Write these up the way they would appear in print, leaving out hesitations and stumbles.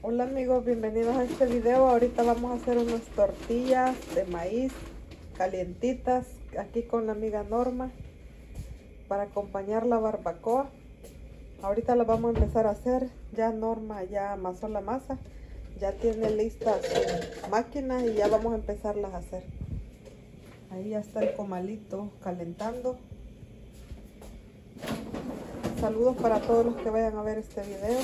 Hola amigos, bienvenidos a este video. Ahorita vamos a hacer unas tortillas de maíz calientitas aquí con la amiga Norma para acompañar la barbacoa. Ahorita las vamos a empezar a hacer. Ya Norma ya amasó la masa, ya tiene lista su máquina y ya vamos a empezarlas a hacer. Ahí ya está el comalito calentando. Saludos para todos los que vayan a ver este video.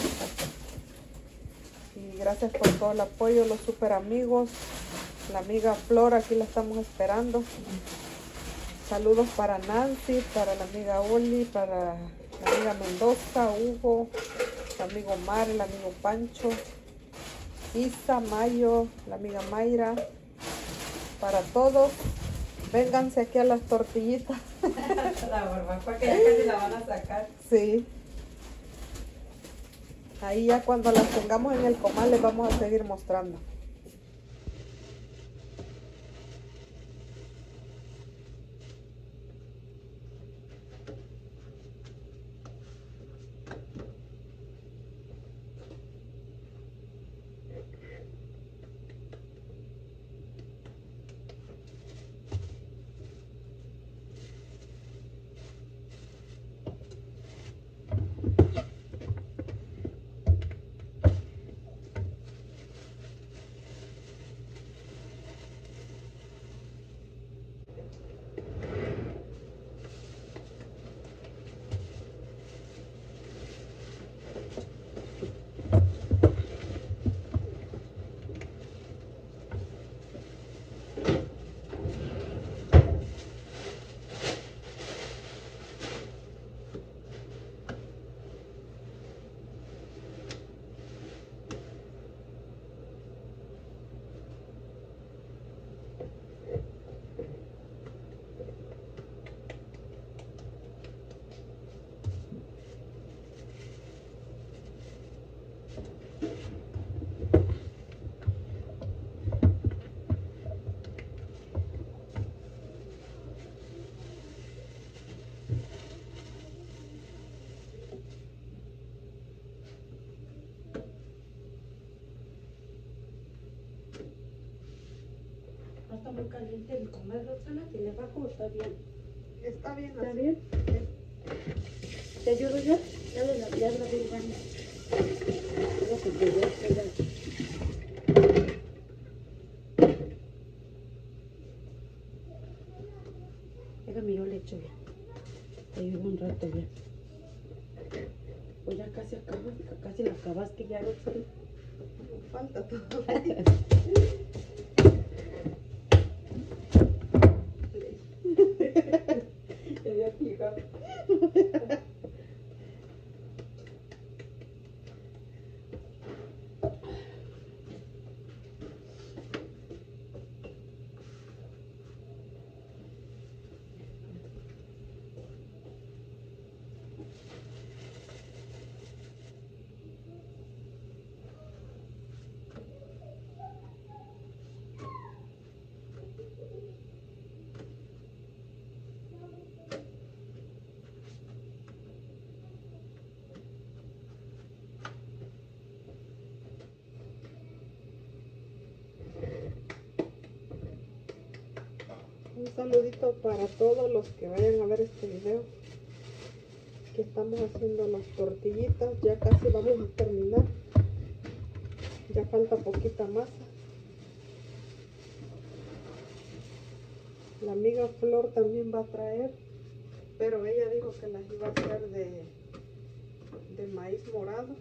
Y gracias por todo el apoyo, los super amigos. La amiga Flor, aquí la estamos esperando. Saludos para Nancy, para la amiga Oli, para la amiga Mendoza, Hugo, el amigo Mar, el amigo Pancho, Isa, Mayo, la amiga Mayra. Para todos, vénganse aquí a las tortillitas. La barbacoa que ya casi la van a sacar. Sí. Ahí ya cuando las tengamos en el comal les vamos a seguir mostrando. No está muy caliente el comer, Roxana. ¿Si le bajo está bien? Está bien, ¿Está así. bien? ¿Te ayudo yo? Ya la vi el baño. Déjame, yo le echo ya. Te ayudo un rato ya. Pues ya casi acabas, casi la acabaste ya, Roxana. Falta todo. Te dio fija. Un saludito para todos los que vayan a ver este video. Aquí estamos haciendo las tortillitas, ya casi vamos a terminar. Ya falta poquita masa. La amiga Flor también va a traer, pero ella dijo que las iba a hacer de maíz morado.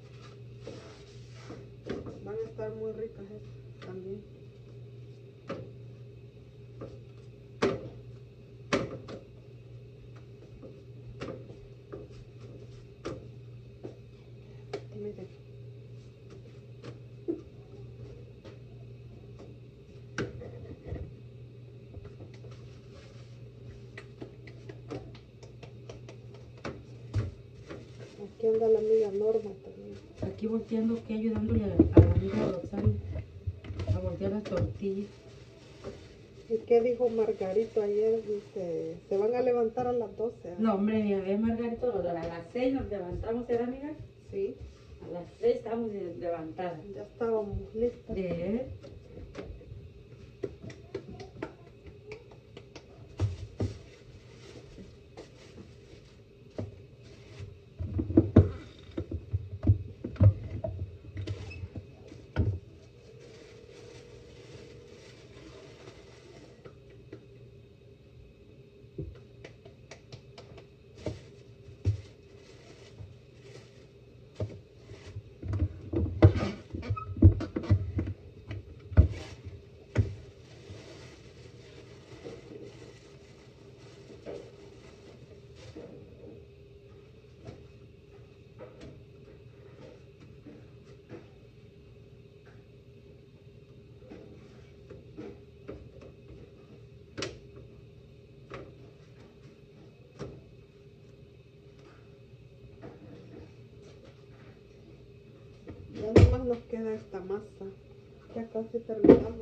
Van a estar muy ricas estas también. Miren. Aquí anda la amiga Norma también. Aquí volteando, aquí ayudándole a la amiga Roxana a voltear las tortillas. ¿Y qué dijo Margarito ayer? Dice, se van a levantar a las 12. No, hombre, mi amiga Margarito, a las 6 nos levantamos, ¿era amiga? Sí. A A las 6 estamos levantadas. Ya estábamos listas. Ya nomás nos queda esta masa. Ya casi terminamos.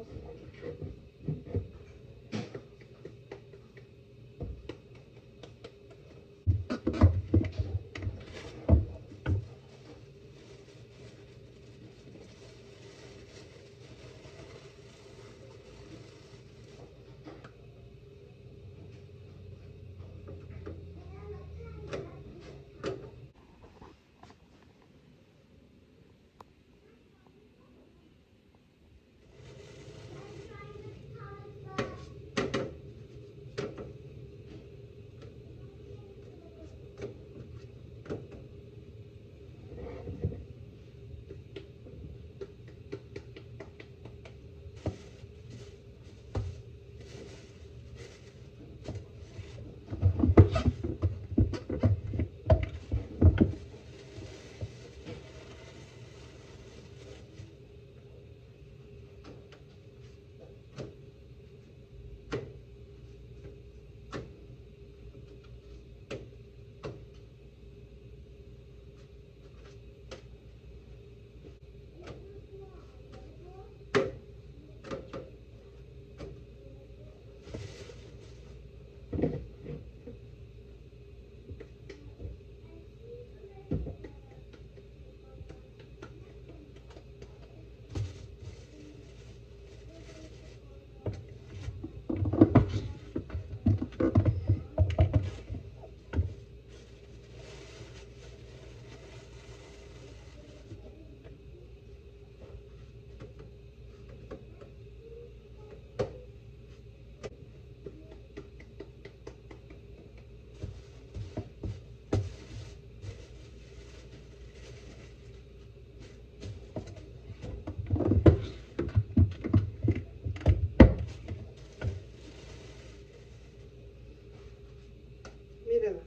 Miren,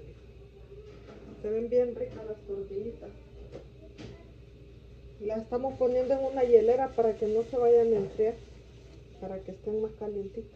se ven bien ricas las tortillitas. Las estamos poniendo en una hielera para que no se vayan a enfriar, para que estén más calientitas.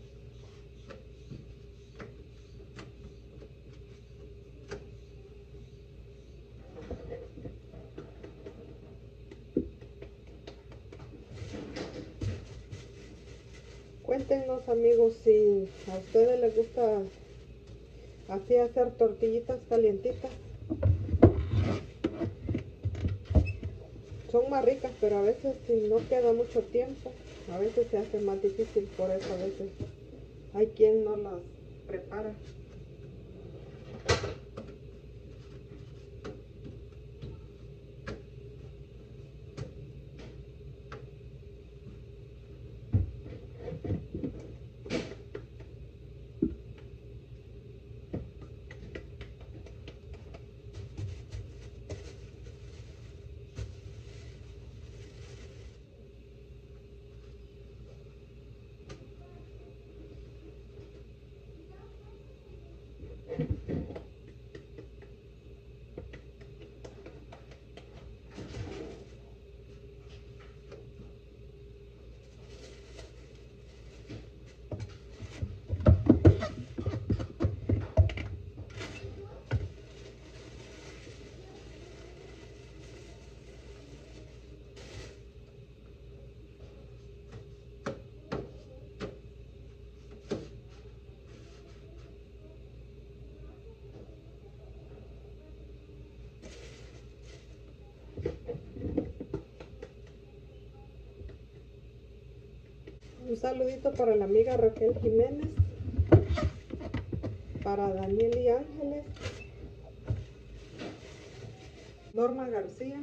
Cuéntenos, amigos, si a ustedes les gusta así hacer tortillitas calientitas. Son más ricas, pero a veces si no queda mucho tiempo, a veces se hace más difícil, por eso a veces hay quien no las prepara. saludito para la amiga Raquel Jiménez, para Daniel y Ángeles, Norma García,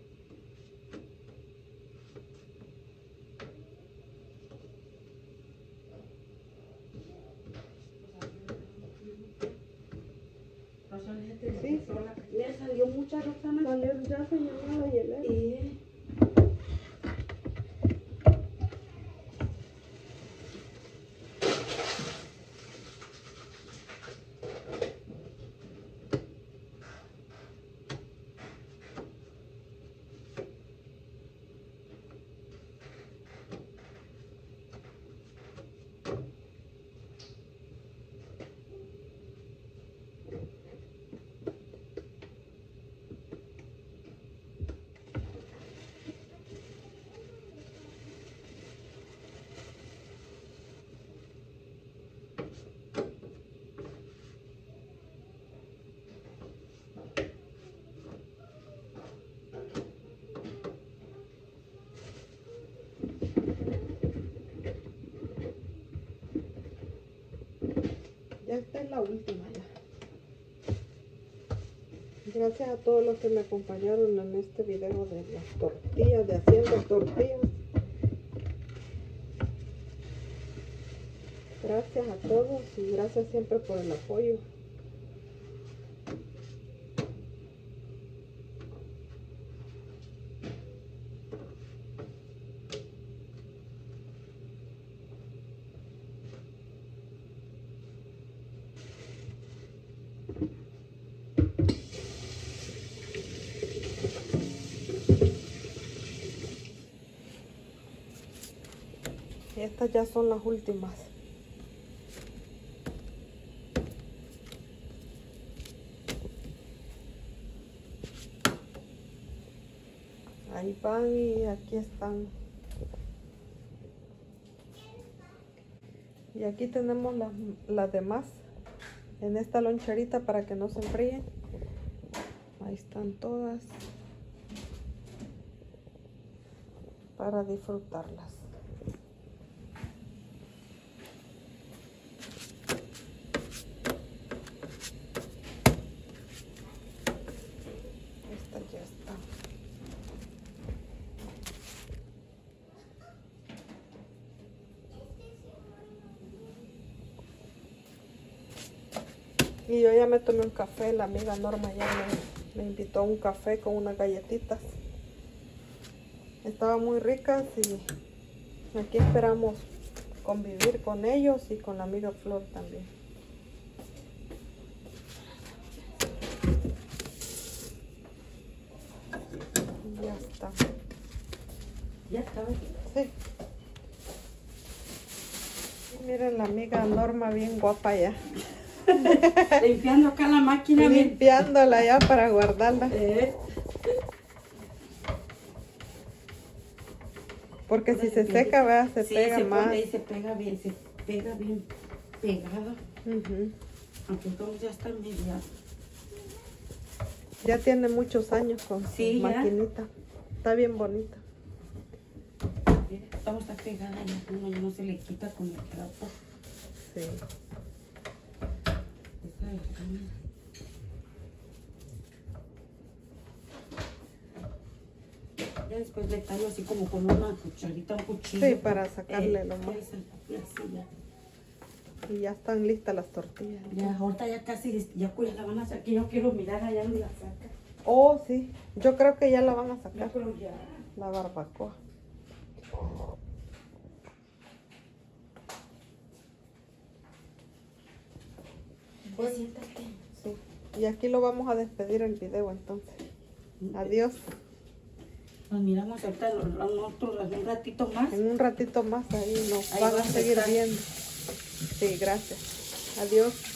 Sí, le salió mucha Roxana. ya se llamó la hielera. Ya esta es la última ya. Gracias a todos los que me acompañaron en este video de las tortillas, de haciendo tortillas. Gracias a todos y gracias siempre por el apoyo. Y estas ya son las últimas. Ahí van y aquí están. Y aquí tenemos las demás en esta loncherita para que no se enfríen. Ahí están todas para disfrutarlas. Esta ya está. Y yo ya me tomé un café, la amiga Norma ya me invitó a un café con unas galletitas. Estaban muy ricas y aquí esperamos convivir con ellos y con la amiga Flor también. Y ya está. Ya está. Sí. Y miren la amiga Norma bien guapa ya. Limpiando acá la máquina. Limpiándola ya para guardarla. Porque si se seca, ¿verdad? Se pega más. Sí, se pega bien pegada. Aunque todos ya están media. Ya tiene muchos años con su maquinita. Está bien bonita. Todo está pegada ya, uno ya no se le quita con el trapo. Sí. Ya después le tallo así como con una cucharita, un cuchillo. Sí, para sacarle lo más. Ya. Y ya están listas las tortillas. Ya, ahorita ya casi, ya la van a sacar. Yo quiero mirar allá donde la saca. Oh, sí. Yo creo que ya la van a sacar. Yo creo ya. La barbacoa. Pues siéntate. Sí. Y aquí lo vamos a despedir el video entonces. Adiós. Nos miramos ahorita un ratito más. En un ratito más ahí nos Ahí van a vamos a seguir estar. viendo. Sí, gracias. Adiós.